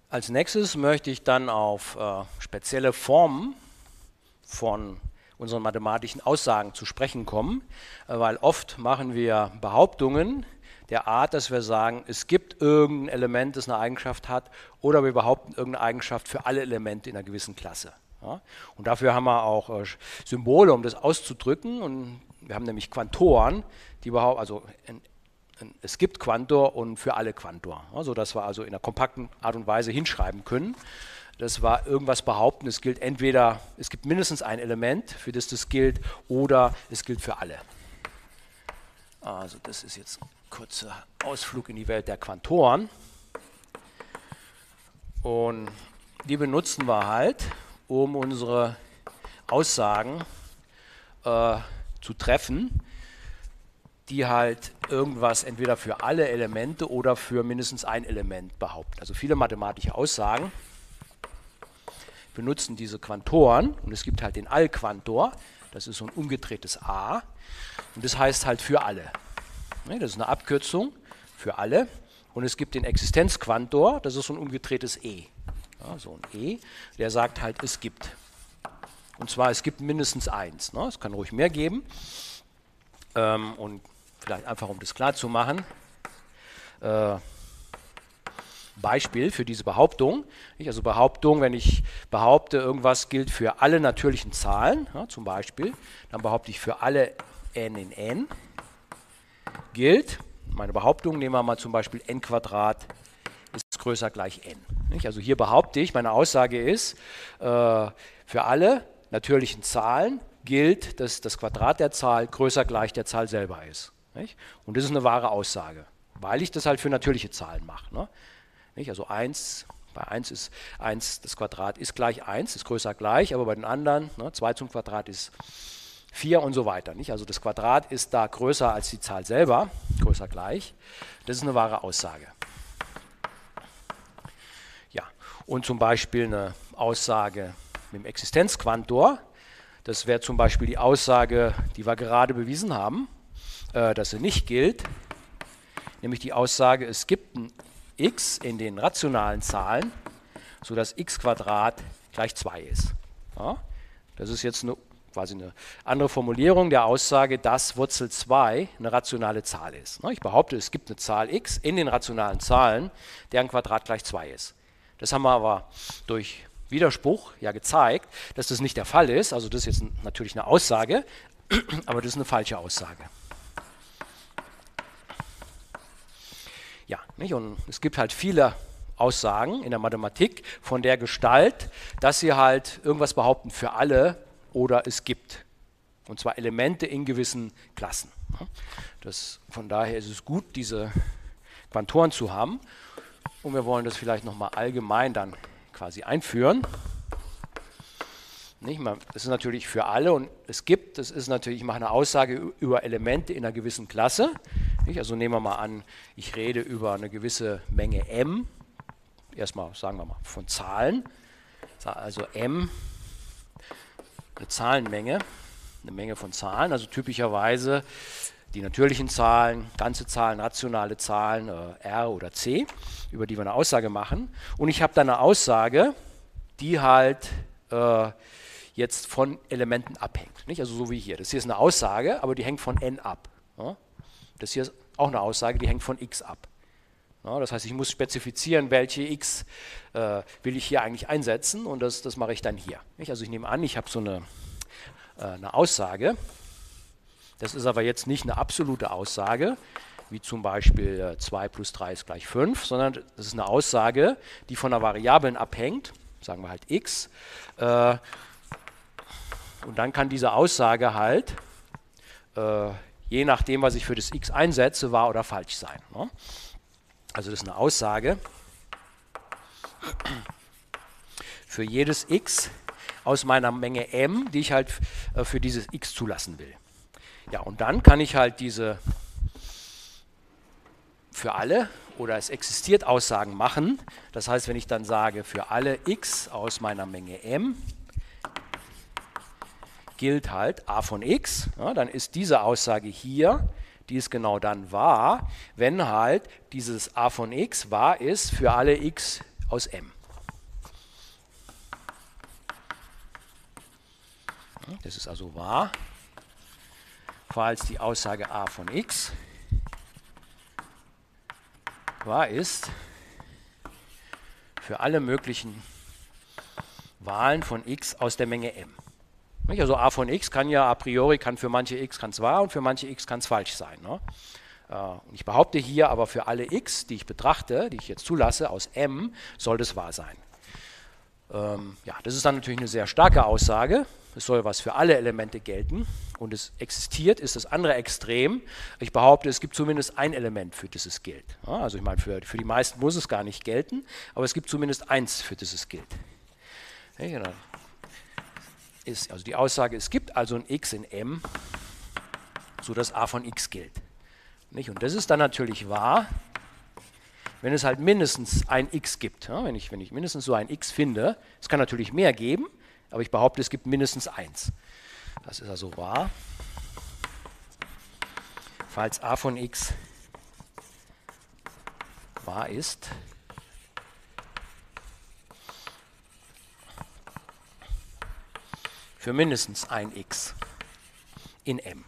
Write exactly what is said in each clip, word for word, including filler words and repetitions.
Als nächstes möchte ich dann auf äh, spezielle Formen von unseren mathematischen Aussagen zu sprechen kommen, äh, weil oft machen wir Behauptungen der Art, dass wir sagen, es gibt irgendein Element, das eine Eigenschaft hat, oder wir behaupten irgendeine Eigenschaft für alle Elemente in einer gewissen Klasse. Ja? Und dafür haben wir auch äh, Symbole, um das auszudrücken. Und wir haben nämlich Quantoren, die behaupten, also in, in, es gibt Quantor und für alle Quantor, ja, sodass wir also in einer kompakten Art und Weise hinschreiben können. Das war irgendwas behaupten, es gilt entweder, es gibt mindestens ein Element, für das das gilt, oder es gilt für alle. Also das ist jetzt ein kurzer Ausflug in die Welt der Quantoren. Und die benutzen wir halt, um unsere Aussagen äh, zu treffen, die halt irgendwas entweder für alle Elemente oder für mindestens ein Element behaupten. Also viele mathematische Aussagen benutzen diese Quantoren, und es gibt halt den Allquantor, das ist so ein umgedrehtes A, und das heißt halt für alle. Das ist eine Abkürzung für alle, und es gibt den Existenzquantor, das ist so ein umgedrehtes E. Ja, so ein E, der sagt halt, es gibt. Und zwar, es gibt mindestens eins. Ne? Es kann ruhig mehr geben. Ähm, und vielleicht einfach, um das klar zu machen, äh, Beispiel für diese Behauptung. Also Behauptung, wenn ich behaupte, irgendwas gilt für alle natürlichen Zahlen, ja, zum Beispiel, dann behaupte ich für alle n in n gilt. Meine Behauptung, nehmen wir mal zum Beispiel n Quadrat ist größer gleich n. Also hier behaupte ich, meine Aussage ist, äh, für alle natürlichen Zahlen gilt, dass das Quadrat der Zahl größer gleich der Zahl selber ist. Und das ist eine wahre Aussage, weil ich das halt für natürliche Zahlen mache. Ne? Also eins, bei eins ist eins, das Quadrat ist gleich eins, ist größer gleich, aber bei den anderen, ne, zwei zum Quadrat ist vier und so weiter. Nicht? Also das Quadrat ist da größer als die Zahl selber, größer gleich. Das ist eine wahre Aussage. Ja, und zum Beispiel eine Aussage mit dem Existenzquantor, das wäre zum Beispiel die Aussage, die wir gerade bewiesen haben, äh, dass sie nicht gilt, nämlich die Aussage, es gibt ein x in den rationalen Zahlen, sodass x Quadrat gleich zwei ist. Ja, das ist jetzt eine, quasi eine andere Formulierung der Aussage, dass Wurzel zwei eine rationale Zahl ist. Ich behaupte, es gibt eine Zahl x in den rationalen Zahlen, deren Quadrat gleich zwei ist. Das haben wir aber durch Widerspruch ja gezeigt, dass das nicht der Fall ist. Also das ist jetzt natürlich eine Aussage, aber das ist eine falsche Aussage. Ja, nicht? Und es gibt halt viele Aussagen in der Mathematik von der Gestalt, dass sie halt irgendwas behaupten für alle oder es gibt. Und zwar Elemente in gewissen Klassen. Das, von daher ist es gut, diese Quantoren zu haben. Und wir wollen das vielleicht nochmal allgemein dann quasi einführen. Nicht? Das ist natürlich für alle und es gibt, das ist natürlich, ich mache eine Aussage über Elemente in einer gewissen Klasse. Nicht? Also nehmen wir mal an, ich rede über eine gewisse Menge m, erstmal sagen wir mal von Zahlen, also m, eine Zahlenmenge, eine Menge von Zahlen, also typischerweise die natürlichen Zahlen, ganze Zahlen, rationale Zahlen, äh, r oder c, über die wir eine Aussage machen. Und ich habe dann eine Aussage, die halt äh, jetzt von Elementen abhängt. Nicht? Also so wie hier. Das hier ist eine Aussage, aber die hängt von n ab. Ja? Das hier ist auch eine Aussage, die hängt von x ab. Ja, das heißt, ich muss spezifizieren, welche x äh, will ich hier eigentlich einsetzen, und das, das mache ich dann hier. Nicht? Also ich nehme an, ich habe so eine, äh, eine Aussage. Das ist aber jetzt nicht eine absolute Aussage, wie zum Beispiel äh, zwei plus drei ist gleich fünf, sondern das ist eine Aussage, die von einer Variablen abhängt, sagen wir halt x. Äh, und dann kann diese Aussage halt äh, je nachdem, was ich für das x einsetze, wahr oder falsch sein. Ne? Also das ist eine Aussage für jedes x aus meiner Menge m, die ich halt äh, für dieses x zulassen will. Ja, und dann kann ich halt diese für alle oder es existiert Aussagen machen. Das heißt, wenn ich dann sage, für alle x aus meiner Menge m gilt halt a von x, ja, dann ist diese Aussage hier, die ist genau dann wahr, wenn halt dieses a von x wahr ist für alle x aus m. Das ist also wahr, falls die Aussage a von x wahr ist für alle möglichen Wahlen von x aus der Menge m. Also a von x kann ja a priori, kann für manche x kann es wahr und für manche x kann es falsch sein. Ne? Und ich behaupte hier aber für alle x, die ich betrachte, die ich jetzt zulasse, aus m, soll das wahr sein. Ähm, ja, das ist dann natürlich eine sehr starke Aussage. Es soll was für alle Elemente gelten und es existiert, ist das andere Extrem. Ich behaupte, es gibt zumindest ein Element, für das es gilt. Ja, also ich meine, für, für die meisten muss es gar nicht gelten, aber es gibt zumindest eins, für das es gilt. Ja, genau. Ist also die Aussage, es gibt also ein x in m, sodass a von x gilt. Nicht? Und das ist dann natürlich wahr, wenn es halt mindestens ein x gibt. Ja, wenn, ich, wenn ich mindestens so ein x finde, es kann natürlich mehr geben, aber ich behaupte, es gibt mindestens eins. Das ist also wahr, falls a von x wahr ist. Für mindestens ein x in m.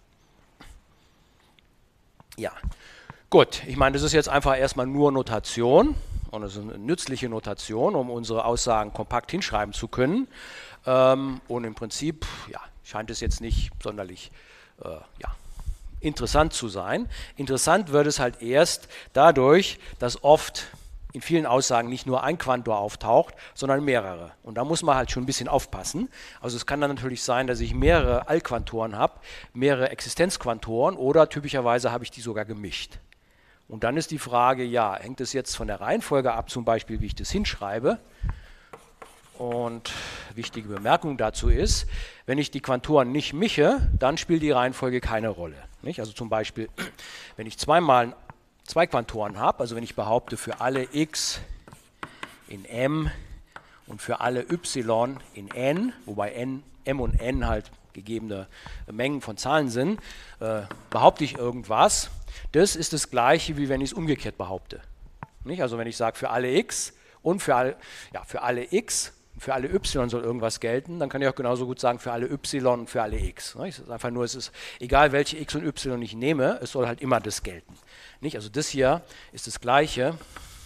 Ja, gut, ich meine, das ist jetzt einfach erstmal nur Notation und das ist eine nützliche Notation, um unsere Aussagen kompakt hinschreiben zu können. Ähm, und im Prinzip ja, scheint es jetzt nicht sonderlich äh, ja, interessant zu sein. Interessant wird es halt erst dadurch, dass oft in vielen Aussagen nicht nur ein Quantor auftaucht, sondern mehrere. Und da muss man halt schon ein bisschen aufpassen. Also es kann dann natürlich sein, dass ich mehrere Allquantoren habe, mehrere Existenzquantoren oder typischerweise habe ich die sogar gemischt. Und dann ist die Frage, ja, hängt es jetzt von der Reihenfolge ab, zum Beispiel, wie ich das hinschreibe? Und wichtige Bemerkung dazu ist, wenn ich die Quantoren nicht mische, dann spielt die Reihenfolge keine Rolle. Nicht? Also zum Beispiel, wenn ich zweimal zwei Quantoren habe, also wenn ich behaupte, für alle x in m und für alle y in n, wobei n, m und n halt gegebene Mengen von Zahlen sind, äh, behaupte ich irgendwas, das ist das Gleiche, wie wenn ich es umgekehrt behaupte. Nicht? Also wenn ich sage, für alle x und für alle, ja, für alle x, für alle y soll irgendwas gelten, dann kann ich auch genauso gut sagen, für alle y und für alle x. Es ist einfach nur, es ist egal, welche x und y ich nehme, es soll halt immer das gelten. Nicht? Also das hier ist das Gleiche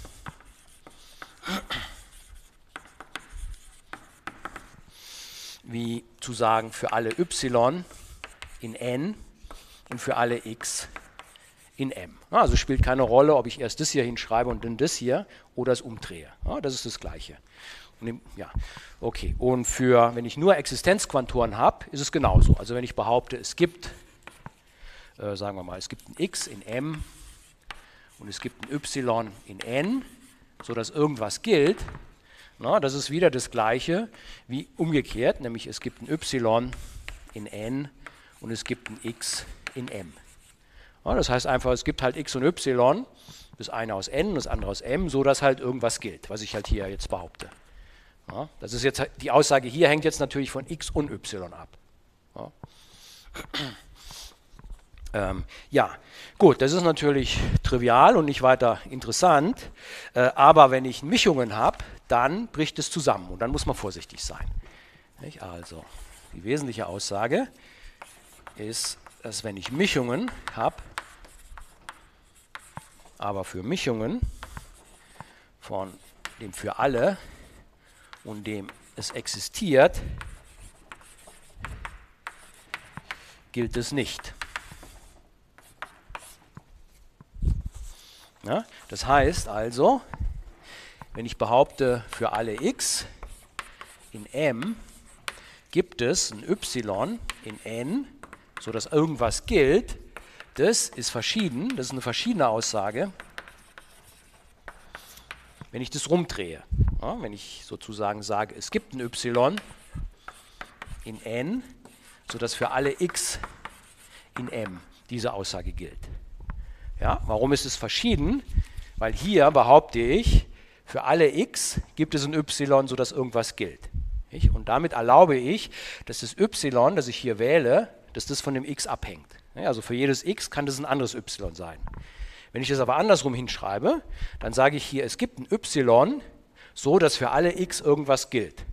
wie zu sagen, für alle y in n und für alle x in m. Also spielt keine Rolle, ob ich erst das hier hinschreibe und dann das hier oder es umdrehe. Ja, das ist das Gleiche. Und, ja, okay. Und für, wenn ich nur Existenzquantoren habe, ist es genauso. Also wenn ich behaupte, es gibt, äh, sagen wir mal, es gibt ein x in m und es gibt ein y in n, sodass irgendwas gilt, na, das ist wieder das Gleiche wie umgekehrt, nämlich es gibt ein y in n und es gibt ein x in m. Ja, das heißt einfach, es gibt halt x und y, das eine aus n und das andere aus m, sodass halt irgendwas gilt, was ich halt hier jetzt behaupte. Ja, das ist jetzt, die Aussage hier hängt jetzt natürlich von x und y ab. Ja. Ähm, ja, gut, das ist natürlich trivial und nicht weiter interessant, äh, aber wenn ich Mischungen habe, dann bricht es zusammen und dann muss man vorsichtig sein. Nicht? Also, die wesentliche Aussage ist, dass wenn ich Mischungen habe, aber für Mischungen von dem für alle und dem es existiert, gilt es nicht. Ja, das heißt also, wenn ich behaupte, für alle x in m gibt es ein y in n, sodass irgendwas gilt, das ist verschieden, das ist eine verschiedene Aussage, wenn ich das rumdrehe. Ja, wenn ich sozusagen sage, es gibt ein y in n, sodass für alle x in m diese Aussage gilt. Ja, warum ist es verschieden? Weil hier behaupte ich, für alle x gibt es ein y, sodass irgendwas gilt. Und damit erlaube ich, dass das y, das ich hier wähle, dass das von dem x abhängt. Also für jedes x kann das ein anderes y sein. Wenn ich das aber andersrum hinschreibe, dann sage ich hier, es gibt ein y, so dass für alle x irgendwas gilt.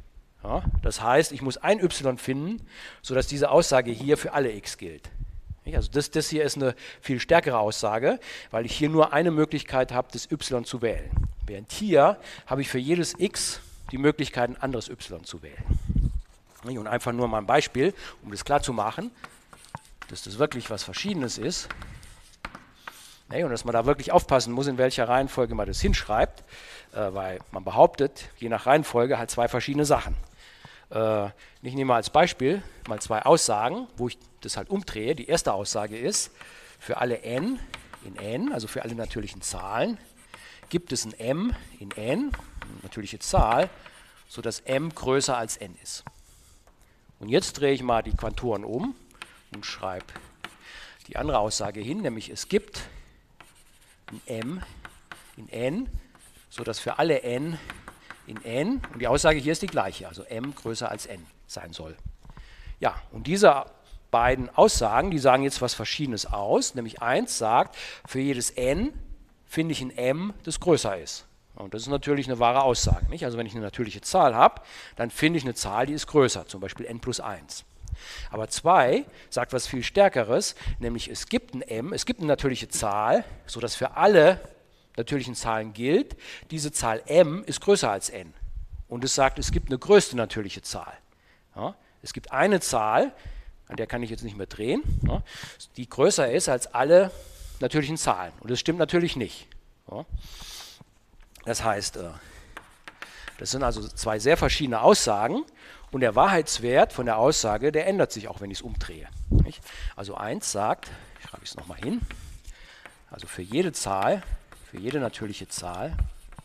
Ja, das heißt, ich muss ein y finden, sodass diese Aussage hier für alle x gilt. Also das, das hier ist eine viel stärkere Aussage, weil ich hier nur eine Möglichkeit habe, das y zu wählen. Während hier habe ich für jedes x die Möglichkeit, ein anderes y zu wählen. Und einfach nur mal ein Beispiel, um das klar zu machen, dass das wirklich was Verschiedenes ist. Und dass man da wirklich aufpassen muss, in welcher Reihenfolge man das hinschreibt, weil man behauptet, je nach Reihenfolge halt zwei verschiedene Sachen. Ich nehme mal als Beispiel mal zwei Aussagen, wo ich das halt umdrehe. Die erste Aussage ist, für alle n in n, also für alle natürlichen Zahlen, gibt es ein m in n, eine natürliche Zahl, sodass m größer als n ist. Und jetzt drehe ich mal die Quantoren um und schreibe die andere Aussage hin, nämlich es gibt ein m in n, sodass für alle n in n, und die Aussage hier ist die gleiche, also m größer als n sein soll. Ja, und diese beiden Aussagen, die sagen jetzt was Verschiedenes aus, nämlich eins sagt, für jedes n finde ich ein m, das größer ist. Und das ist natürlich eine wahre Aussage, nicht? Also wenn ich eine natürliche Zahl habe, dann finde ich eine Zahl, die ist größer, zum Beispiel n plus eins. Aber zwei sagt was viel Stärkeres, nämlich es gibt ein m, es gibt eine natürliche Zahl, sodass für alle natürlichen Zahlen gilt, diese Zahl m ist größer als n. Und es sagt, es gibt eine größte natürliche Zahl. Ja, es gibt eine Zahl, an der kann ich jetzt nicht mehr drehen, ja, die größer ist als alle natürlichen Zahlen. Und das stimmt natürlich nicht. Ja. Das heißt, das sind also zwei sehr verschiedene Aussagen und der Wahrheitswert von der Aussage, der ändert sich auch, wenn ich es umdrehe. Nicht? Also eins sagt, ich schreibe es nochmal hin, also für jede Zahl, für jede natürliche Zahl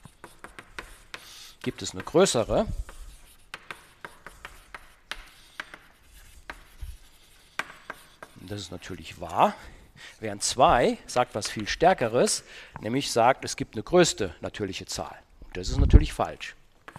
gibt es eine größere und das ist natürlich wahr. Während zwei sagt was viel Stärkeres, nämlich sagt, es gibt eine größte natürliche Zahl. Und das ist natürlich falsch.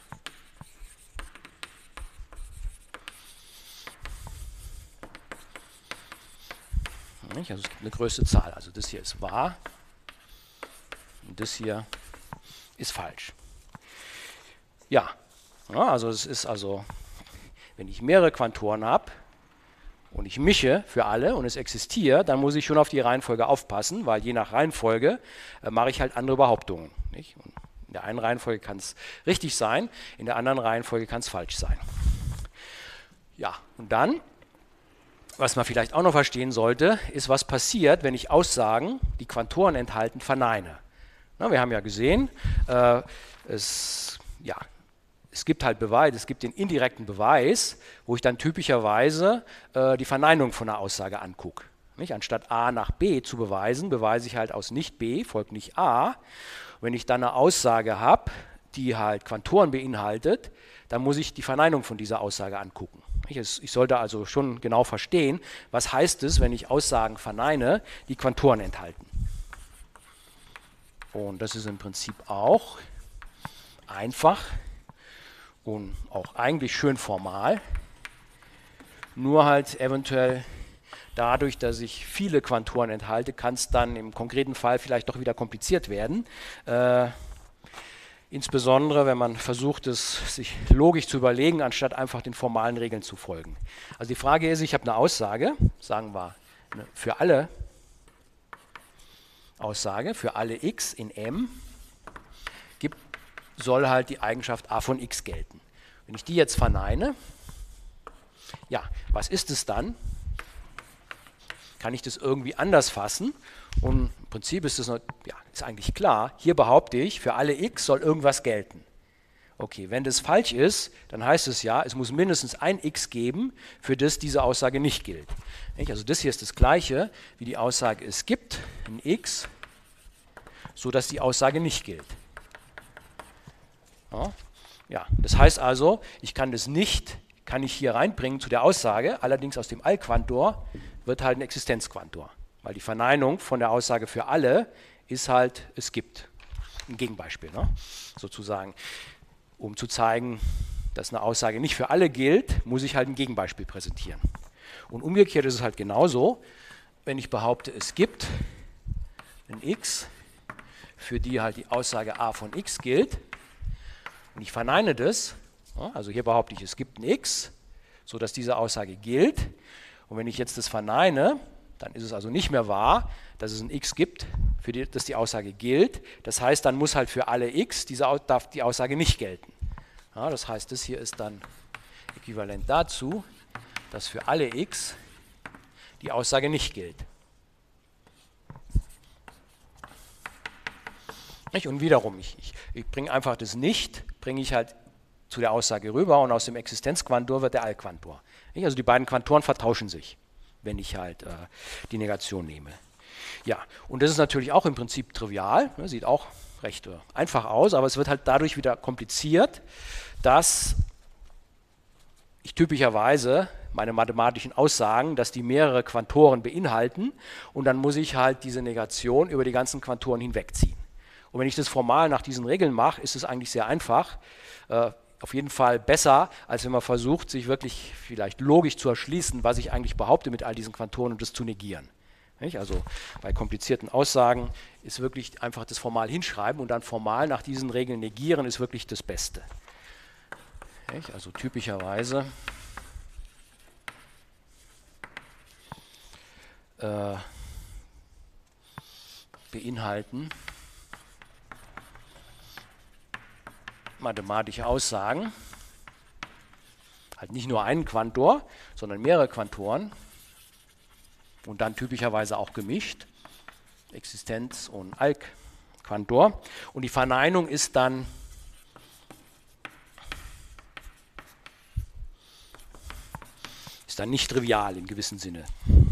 Also es gibt eine größte Zahl. Also das hier ist wahr und das hier ist falsch. Ja, also es ist also, wenn ich mehrere Quantoren habe, und ich mische für alle und es existiert, dann muss ich schon auf die Reihenfolge aufpassen, weil je nach Reihenfolge äh, mache ich halt andere Behauptungen. Nicht? Und in der einen Reihenfolge kann es richtig sein, in der anderen Reihenfolge kann es falsch sein. Ja, und dann, was man vielleicht auch noch verstehen sollte, ist, was passiert, wenn ich Aussagen, die Quantoren enthalten, verneine. Na, wir haben ja gesehen, äh, es, ja, es gibt halt Beweis, es gibt den indirekten Beweis, wo ich dann typischerweise äh, die Verneinung von einer Aussage angucke. Nicht? Anstatt A nach B zu beweisen, beweise ich halt aus nicht B folgt nicht A. Wenn ich dann eine Aussage habe, die halt Quantoren beinhaltet, dann muss ich die Verneinung von dieser Aussage angucken. Nicht? Ich sollte also schon genau verstehen, was heißt es, wenn ich Aussagen verneine, die Quantoren enthalten. Und das ist im Prinzip auch einfach und auch eigentlich schön formal, nur halt eventuell dadurch, dass ich viele Quantoren enthalte, kann es dann im konkreten Fall vielleicht doch wieder kompliziert werden. Äh, insbesondere, wenn man versucht, es sich logisch zu überlegen, anstatt einfach den formalen Regeln zu folgen. Also die Frage ist, ich habe eine Aussage, sagen wir eine, für alle Aussage, für alle x in M, gibt soll halt die Eigenschaft a von x gelten. Wenn ich die jetzt verneine, ja, was ist es dann? Kann ich das irgendwie anders fassen? Und im Prinzip ist das noch, ja, ist eigentlich klar. Hier behaupte ich, für alle x soll irgendwas gelten. Okay, wenn das falsch ist, dann heißt es ja, es muss mindestens ein x geben, für das diese Aussage nicht gilt. Also das hier ist das Gleiche wie die Aussage, es gibt ein x, sodass die Aussage nicht gilt. Ja, ja, das heißt also, ich kann das nicht, kann ich hier reinbringen zu der Aussage, allerdings aus dem Allquantor wird halt ein Existenzquantor, weil die Verneinung von der Aussage für alle ist halt, es gibt. Ein Gegenbeispiel, ne? Sozusagen. Um zu zeigen, dass eine Aussage nicht für alle gilt, muss ich halt ein Gegenbeispiel präsentieren. Und umgekehrt ist es halt genauso, wenn ich behaupte, es gibt ein x, für die halt die Aussage a von x gilt, und ich verneine das, Ja, also hier behaupte ich, es gibt ein x, sodass diese Aussage gilt. Und wenn ich jetzt das verneine, dann ist es also nicht mehr wahr, dass es ein x gibt, für die, dass die Aussage gilt. Das heißt, dann muss halt für alle x diese, darf die Aussage nicht gelten. Ja, das heißt, das hier ist dann äquivalent dazu, dass für alle x die Aussage nicht gilt. Und wiederum, ich, ich, ich bringe einfach das Nicht, bringe ich halt zu der Aussage rüber und aus dem Existenzquantor wird der Allquantor. Also die beiden Quantoren vertauschen sich, wenn ich halt äh, die Negation nehme. Ja, und das ist natürlich auch im Prinzip trivial, ne, sieht auch recht äh, einfach aus, aber es wird halt dadurch wieder kompliziert, dass ich typischerweise meine mathematischen Aussagen, dass die mehrere Quantoren beinhalten und dann muss ich halt diese Negation über die ganzen Quantoren hinwegziehen. Und wenn ich das formal nach diesen Regeln mache, ist es eigentlich sehr einfach. Äh, auf jeden Fall besser, als wenn man versucht, sich wirklich vielleicht logisch zu erschließen, was ich eigentlich behaupte mit all diesen Quantoren und das zu negieren. Nicht? Also bei komplizierten Aussagen ist wirklich einfach das formal hinschreiben und dann formal nach diesen Regeln negieren, ist wirklich das Beste. Nicht? Also typischerweise äh, beinhalten mathematische Aussagen halt nicht nur einen Quantor, sondern mehrere Quantoren und dann typischerweise auch gemischt, Existenz- und Alk-Quantor. Und die Verneinung ist dann ist dann nicht trivial im gewissen Sinne.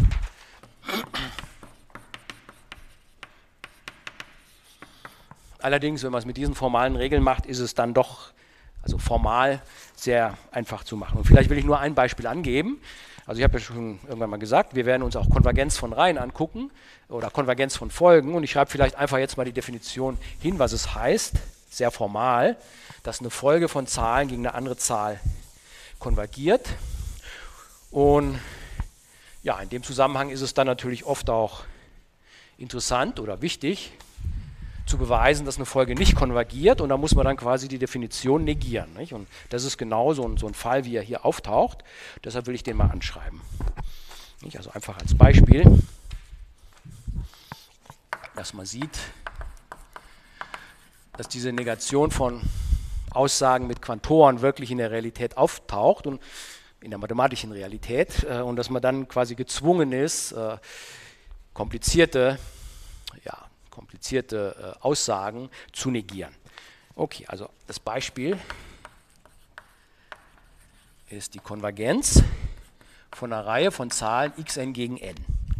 Allerdings, wenn man es mit diesen formalen Regeln macht, ist es dann doch, also formal, sehr einfach zu machen. Und vielleicht will ich nur ein Beispiel angeben. Also ich habe ja schon irgendwann mal gesagt, wir werden uns auch Konvergenz von Reihen angucken oder Konvergenz von Folgen. Und ich schreibe vielleicht einfach jetzt mal die Definition hin, was es heißt, sehr formal, dass eine Folge von Zahlen gegen eine andere Zahl konvergiert. Und ja, in dem Zusammenhang ist es dann natürlich oft auch interessant oder wichtig, zu beweisen, dass eine Folge nicht konvergiert und da muss man dann quasi die Definition negieren. Nicht? Und das ist genau so ein, so ein Fall, wie er hier auftaucht. Deshalb will ich den mal anschreiben. Nicht? Also einfach als Beispiel, dass man sieht, dass diese Negation von Aussagen mit Quantoren wirklich in der Realität auftaucht und in der mathematischen Realität äh, und dass man dann quasi gezwungen ist, äh, komplizierte, ja, komplizierte äh, Aussagen zu negieren. Okay, also das Beispiel ist die Konvergenz von einer Reihe von Zahlen xn gegen n.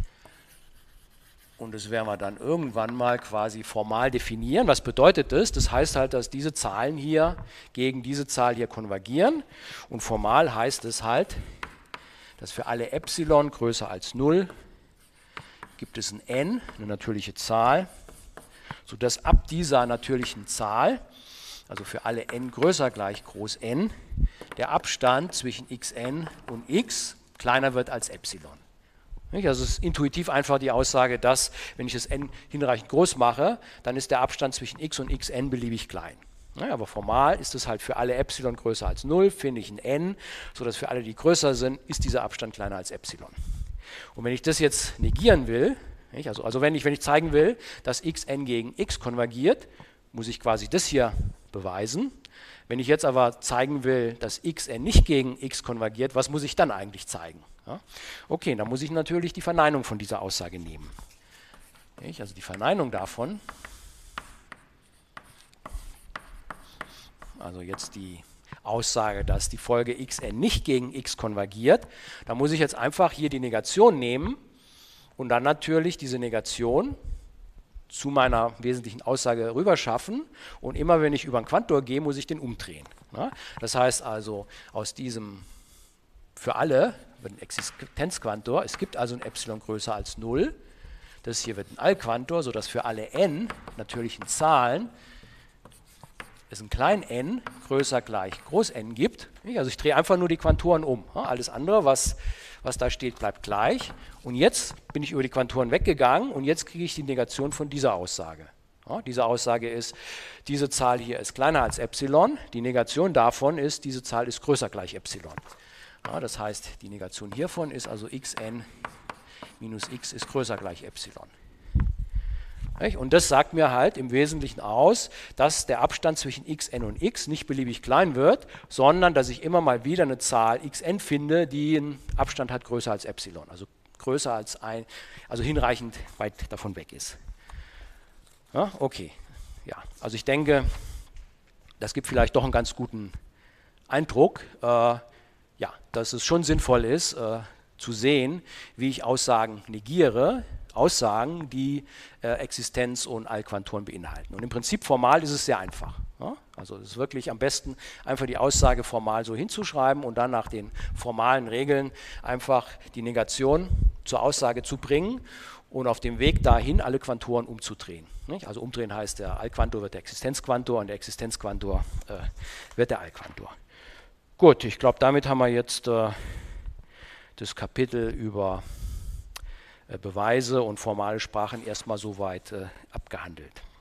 Und das werden wir dann irgendwann mal quasi formal definieren. Was bedeutet das? Das heißt halt, dass diese Zahlen hier gegen diese Zahl hier konvergieren. Und formal heißt es halt, dass für alle Epsilon größer als null gibt es ein n, eine natürliche Zahl, sodass ab dieser natürlichen Zahl, also für alle n größer gleich groß n, der Abstand zwischen xn und x kleiner wird als Epsilon. Also es ist intuitiv einfach die Aussage, dass, wenn ich das n hinreichend groß mache, dann ist der Abstand zwischen x und xn beliebig klein. Aber formal ist es halt für alle Epsilon größer als null, finde ich ein n, sodass für alle, die größer sind, ist dieser Abstand kleiner als Epsilon. Und wenn ich das jetzt negieren will, also, also wenn, ich, wenn ich zeigen will, dass xn gegen x konvergiert, muss ich quasi das hier beweisen. Wenn ich jetzt aber zeigen will, dass xn nicht gegen x konvergiert, was muss ich dann eigentlich zeigen? Ja? Okay, dann muss ich natürlich die Verneinung von dieser Aussage nehmen. Also die Verneinung davon, also jetzt die Aussage, dass die Folge xn nicht gegen x konvergiert, da muss ich jetzt einfach hier die Negation nehmen und dann natürlich diese Negation zu meiner wesentlichen Aussage rüberschaffen und immer wenn ich über einen Quantor gehe, muss ich den umdrehen. Das heißt also, aus diesem für alle wird ein Existenzquantor, es gibt also ein Epsilon größer als null, das hier wird ein Allquantor, sodass für alle n natürlichen Zahlen es ein klein n größer gleich groß n gibt. Also ich drehe einfach nur die Quantoren um. Alles andere, was, was da steht, bleibt gleich. Und jetzt bin ich über die Quantoren weggegangen und jetzt kriege ich die Negation von dieser Aussage. Ja, diese Aussage ist, diese Zahl hier ist kleiner als Epsilon. Die Negation davon ist, diese Zahl ist größer gleich Epsilon. Ja, das heißt, die Negation hiervon ist also xn minus x ist größer gleich Epsilon. Und das sagt mir halt im Wesentlichen aus, dass der Abstand zwischen xn und x nicht beliebig klein wird, sondern dass ich immer mal wieder eine Zahl xn finde, die einen Abstand hat größer als Epsilon, also größer als ein, also hinreichend weit davon weg ist. Ja, okay, ja, also ich denke, das gibt vielleicht doch einen ganz guten Eindruck, äh, ja, dass es schon sinnvoll ist, äh, zu sehen, wie ich Aussagen negiere, Aussagen, die äh, Existenz und Allquantoren beinhalten. Und im Prinzip formal ist es sehr einfach. Ja? Also es ist wirklich am besten, einfach die Aussage formal so hinzuschreiben und dann nach den formalen Regeln einfach die Negation zur Aussage zu bringen und auf dem Weg dahin alle Quantoren umzudrehen. Nicht? Also umdrehen heißt, der Allquantor wird der Existenzquantor und der Existenzquantor äh, wird der Allquantor. Gut, ich glaube, damit haben wir jetzt äh, das Kapitel über äh, Beweise und formale Sprachen erstmal soweit äh, abgehandelt.